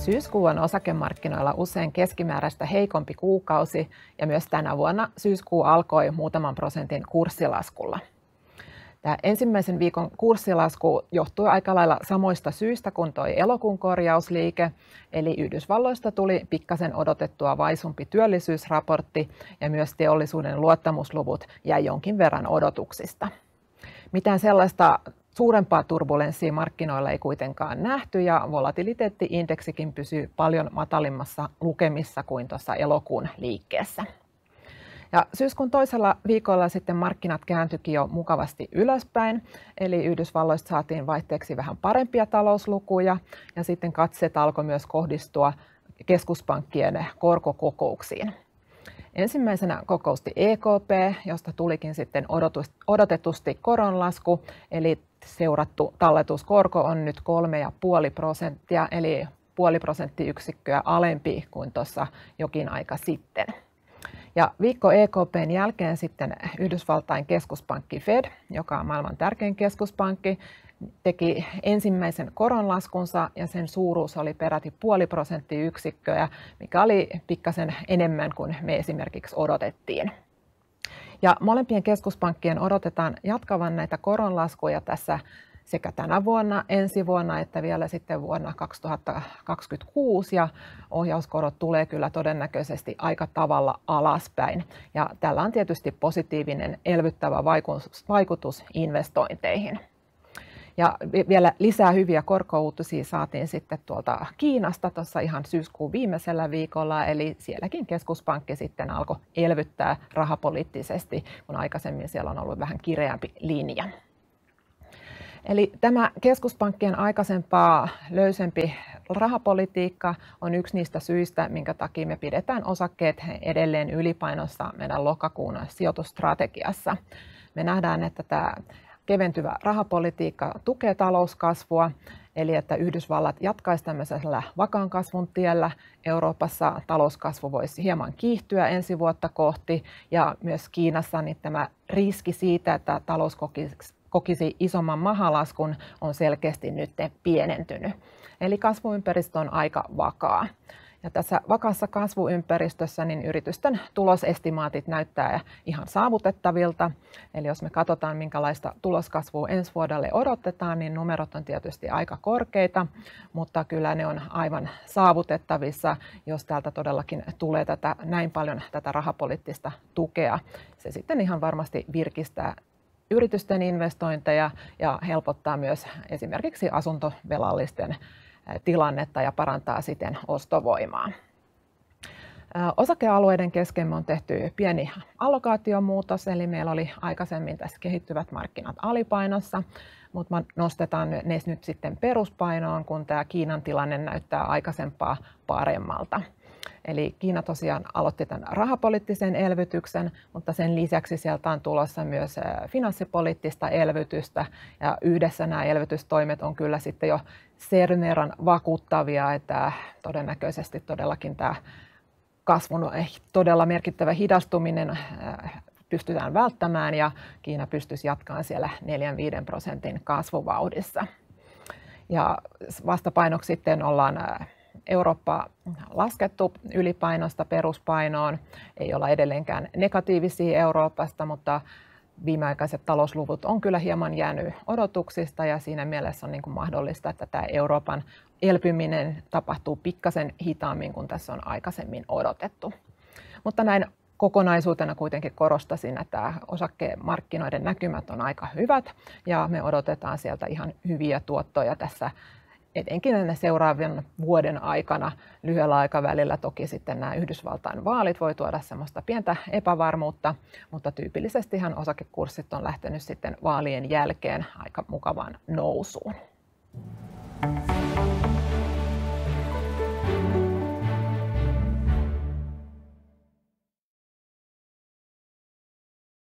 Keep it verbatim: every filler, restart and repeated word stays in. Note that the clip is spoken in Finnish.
Syyskuu on osakemarkkinoilla usein keskimääräistä heikompi kuukausi ja myös tänä vuonna syyskuu alkoi muutaman prosentin kurssilaskulla. Tämä ensimmäisen viikon kurssilasku johtui aika lailla samoista syistä kuin tuo elokuun korjausliike, eli Yhdysvalloista tuli pikkasen odotettua vaisumpi työllisyysraportti ja myös teollisuuden luottamusluvut jäi jonkin verran odotuksista. Mitään sellaista suurempaa turbulenssia markkinoilla ei kuitenkaan nähty ja volatiliteetti-indeksikin pysyy paljon matalimmassa lukemissa kuin tuossa elokuun liikkeessä. Ja syyskuun toisella viikolla sitten markkinat kääntyikin jo mukavasti ylöspäin, eli Yhdysvalloista saatiin vaihteeksi vähän parempia talouslukuja ja sitten katseet alkoi myös kohdistua keskuspankkien korkokokouksiin. Ensimmäisenä kokousti E K P, josta tulikin sitten odotetusti koronlasku, eli seurattu talletuskorko on nyt kolme pilkku viisi prosenttia, eli puoli prosenttiyksikköä alempi kuin tuossa jokin aika sitten. Ja viikko E K P:n jälkeen sitten Yhdysvaltain keskuspankki Fed, joka on maailman tärkein keskuspankki, teki ensimmäisen koronlaskunsa ja sen suuruus oli peräti puoli prosenttiyksikköä, mikä oli pikkasen enemmän kuin me esimerkiksi odotettiin. Ja molempien keskuspankkien odotetaan jatkavan näitä koronlaskuja tässä sekä tänä vuonna, ensi vuonna että vielä sitten vuonna kaksituhattakaksikymmentäkuusi ja ohjauskorot tulee kyllä todennäköisesti aika tavalla alaspäin. Ja tällä on tietysti positiivinen elvyttävä vaikutus investointeihin. Ja vielä lisää hyviä korkouutisia saatiin sitten tuolta Kiinasta tuossa ihan syyskuun viimeisellä viikolla, eli sielläkin keskuspankki sitten alkoi elvyttää rahapoliittisesti, kun aikaisemmin siellä on ollut vähän kireämpi linja. Eli tämä keskuspankkien aikaisempaa löysempi rahapolitiikka on yksi niistä syistä, minkä takia me pidetään osakkeet edelleen ylipainossa meidän lokakuun sijoitusstrategiassa. Me nähdään, että tämä keventyvä rahapolitiikka tukee talouskasvua, eli että Yhdysvallat jatkaisi tämmöisellä vakaan kasvun tiellä. Euroopassa talouskasvu voisi hieman kiihtyä ensi vuotta kohti ja myös Kiinassa niin tämä riski siitä, että talous kokisi isomman mahalaskun on selkeästi nyt pienentynyt. Eli kasvuympäristö on aika vakaa. Ja tässä vakaassa kasvuympäristössä niin yritysten tulosestimaatit näyttää ihan saavutettavilta. Eli jos me katsotaan, minkälaista tuloskasvua ensi vuodelle odotetaan, niin numerot on tietysti aika korkeita, mutta kyllä ne on aivan saavutettavissa, jos täältä todellakin tulee tätä, näin paljon tätä rahapoliittista tukea. Se sitten ihan varmasti virkistää yritysten investointeja ja helpottaa myös esimerkiksi asuntovelallisten tilannetta ja parantaa siten ostovoimaa. Osakealueiden kesken on tehty pieni allokaatiomuutos, eli meillä oli aikaisemmin tässä kehittyvät markkinat alipainossa, mutta nostetaan ne nyt sitten peruspainoon, kun tämä Kiinan tilanne näyttää aikaisempaa paremmalta. Eli Kiina tosiaan aloitti tämän rahapoliittisen elvytyksen, mutta sen lisäksi sieltä on tulossa myös finanssipoliittista elvytystä. Ja yhdessä nämä elvytystoimet on kyllä sitten jo sen verran vakuuttavia, että todennäköisesti todellakin tämä kasvun todella merkittävä hidastuminen pystytään välttämään ja Kiina pystyisi jatkamaan siellä neljä viisi prosentin kasvuvauhdissa. Ja vastapainoksi sitten ollaan Eurooppa laskettu ylipainosta peruspainoon. Ei olla edelleenkään negatiivisia Euroopasta, mutta viimeaikaiset talousluvut on kyllä hieman jäänyt odotuksista ja siinä mielessä on niin kuin mahdollista, että tämä Euroopan elpyminen tapahtuu pikkasen hitaammin kuin tässä on aikaisemmin odotettu. Mutta näin kokonaisuutena kuitenkin korostaisin, että osakemarkkinoiden näkymät on aika hyvät ja me odotetaan sieltä ihan hyviä tuottoja tässä etenkin seuraavien vuoden aikana lyhyellä aikavälillä. Toki sitten nämä Yhdysvaltain vaalit voi tuoda semmoista pientä epävarmuutta, mutta tyypillisestihan osakekurssit on lähtenyt sitten vaalien jälkeen aika mukavaan nousuun.